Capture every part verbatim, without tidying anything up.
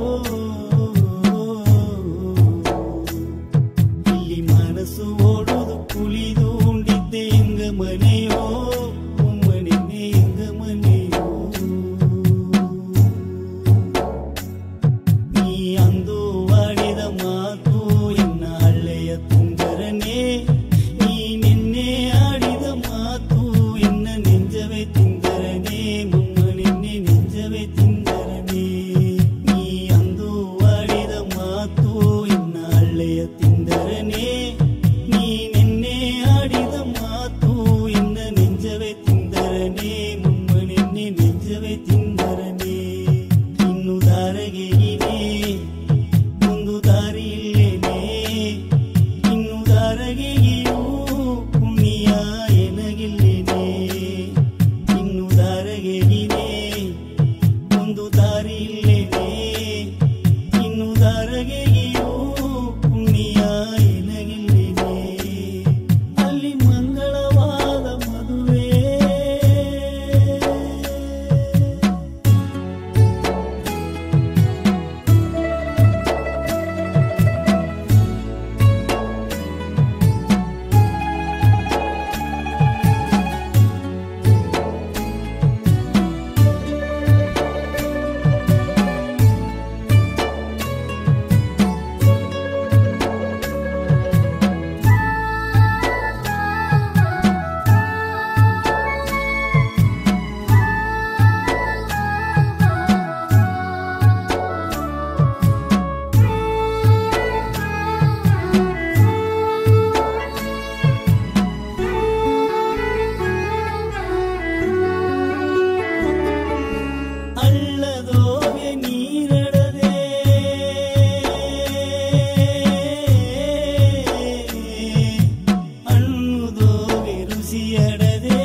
ಇಲ್ಲಿ ಮನಸ್ಸು ಓಡೋದು ಕುಳಿದು ಉಂಡಿದ್ದೆ ಹೆಂಗ ಮನೆಯೋ ಮನೆಯೇ ಹೆಂಗ ಮನೆಯೋ ನೀ ಅಂದು ಆಡಿದ ಮಾತು ಎನ್ನ ಹಳ್ಳೆಯ ತುಂಗರನೇ ನೀ ನಿನ್ನೆ ಆಡಿದ ಮಾತು ಎನ್ನ ನೆಂಜವೇ ತಿಂದರನೇ ಮುಮ್ಮ ನಿನ್ನೆ ನೆಂಜವೇ ತಿಂದರನೇ ನೀ ಅಂದು ಆಡಿದ ಮಾತು ಎನ್ನ ಹಳ್ಳೆಯ ತಿಂದರನೇ ನೀ ನಿನ್ನೆ ಆಡಿದ ಮಾತು ಎನ್ನ ನೆಂಜವೇ ತಿಂದರನೇ ಮುಮ್ಮ ನಿನ್ನೆ ನೆಂಜವೇ ತಿಂದರನೇ ಇನ್ನು ದಾರಿಗೆ ಇನೇ ಒಂದು ದಾರಿ ಇಲ್ಲೇನೆ ಇನ್ನು ದಾರಗೆಯೂ ಪುಣ್ಯ ಎನಗಿಲ್ಲೇನೆ ಇನ್ನು ದಾರಗೆಯಿನೇ ಒಂದು ದಾರಿ ಇಲ್ಲೇನೆ ಇನ್ನು ದಾರಗೆಯೂ ಪುಣ್ಯ ಎನಗಿಲ್ಲೇನೆ ಅಲ್ಲಿ ಮಂಗಳವಾದ ಮದುವೆ ಹಳ್ಳದೋಗೆ ನೀರಡದೆ ಹಣ್ಣುದೋಗೆ ರುಚಿಯಡದೆ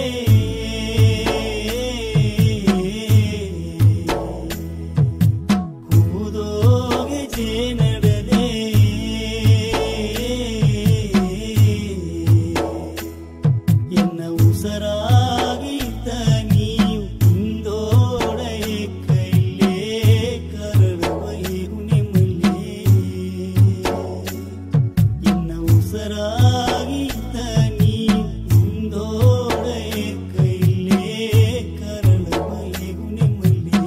ಕೂದೋಗೆ ಜೇನಡದೆ ಎನ್ನ ಉಸರಾಗಿದ್ದ ನೀವು ಇಂದೋಡೆ ಕೈಲೇ ಕರಡುವ ಇರುನೆಮಲ್ಲೇ ಎನ್ನ ಉಸರಾಗಿದ್ದ ನೀವು ಇಂದೋಡೆ ಕೈಲೇ ಕರಡುವ ಇರುನೆಮಲ್ಲೇ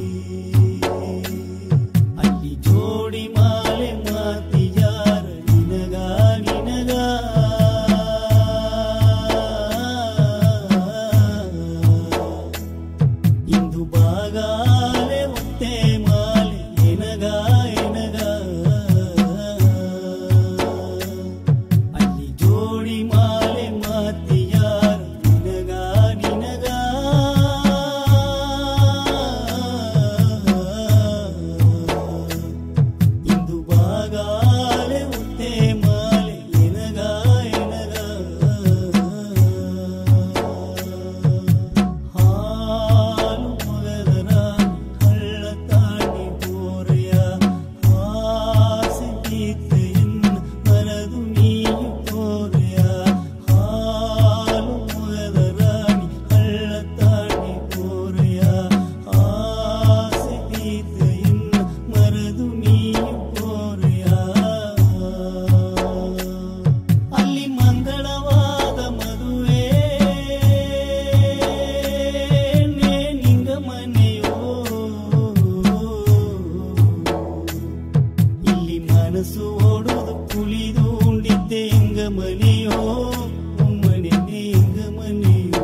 ಅಲ್ಲಿ ಜೋಡಿ ಮಾಲೆ ಮಾತಿಯಾರ ನಿನಗ ನಿನಗ ಇಂದು ಬಾಗಾಲೆ ಒತ್ತೆ ಮಾಲೆ ಎನಗ ಎನಗ ಅಲ್ಲಿ ಜೋಡಿ ಮಾಲೆ ಮಾತಿಯಾರ ನಿನಗ ನಿನಗ ಇಂದು ಬಾಗಾಲೆ ಒತ್ತೆ ಮಾಲೆ ಎನಗ ಎನಗ ಹಾಲು ಮೊಗದರ ಹಳ್ಳ ತಾಂಡಿ ಬೋರೆಯ ಆಸೆ ಗೀತೆಯನ್ನು ಮರದು ನೀಯು ತೋರೆಯ ಹಾಲು ಮೊಗದರ ಹಳ್ಳ ತಾಂಡಿ ಬೋರೆಯ ಆಸೆ ಗೀತೆಯನ್ನು ಮರದು ನೀಯು ತೋರೆಯ ಅಲ್ಲಿ ಮಂಗಳವಾದ ಮದುವೆ ನೇ ನಿಂಗ ಮನೆಯೋ ಇಲ್ಲಿ ಮನಸ್ಸು ಓಡೋದು ಕುಳಿದು ಉಂಡಿದ್ದೆ ಹೆಂಗ ಮನೆಯೋ ಮನೆಯೇ ಹೆಂಗ ಮನೆಯೋ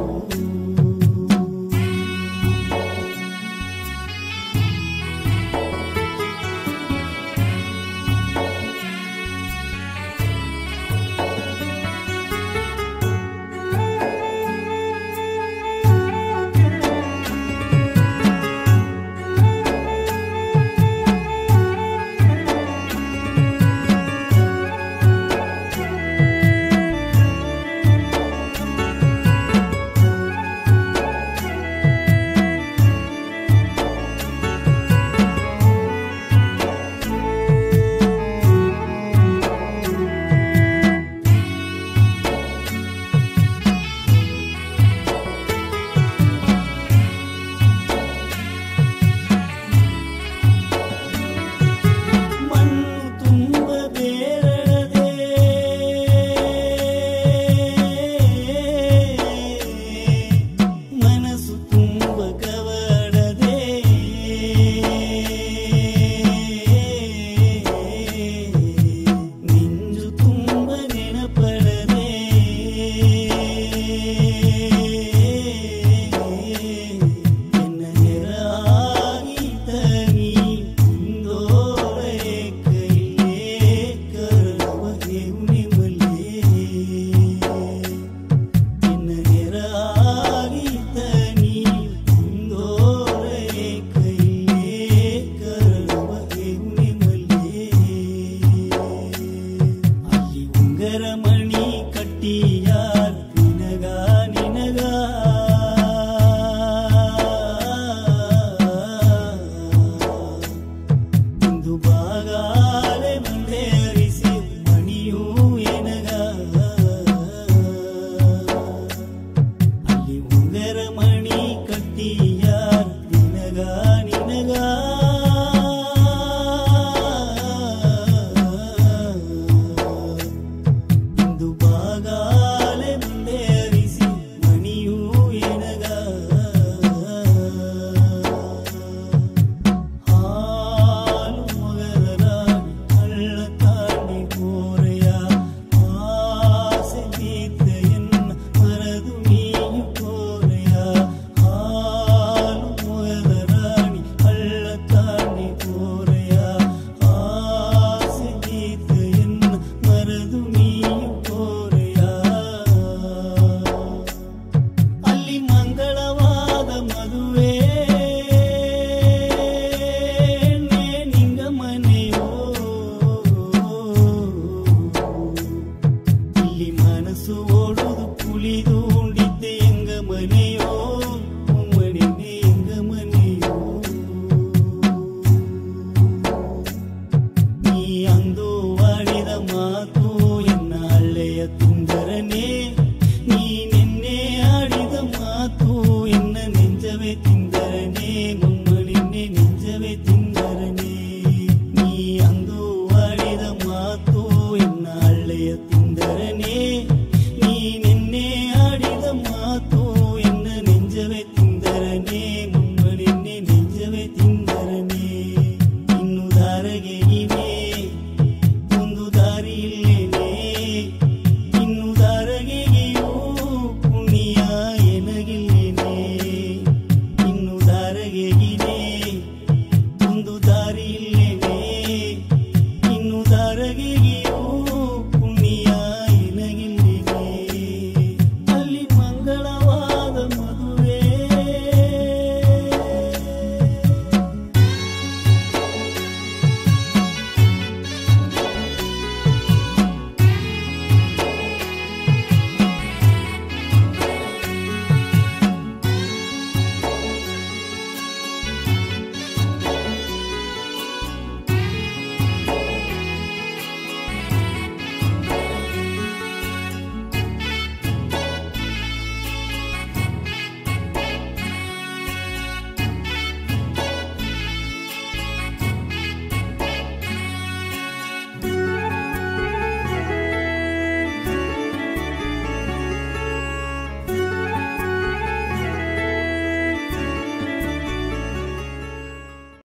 ಶರಣೆ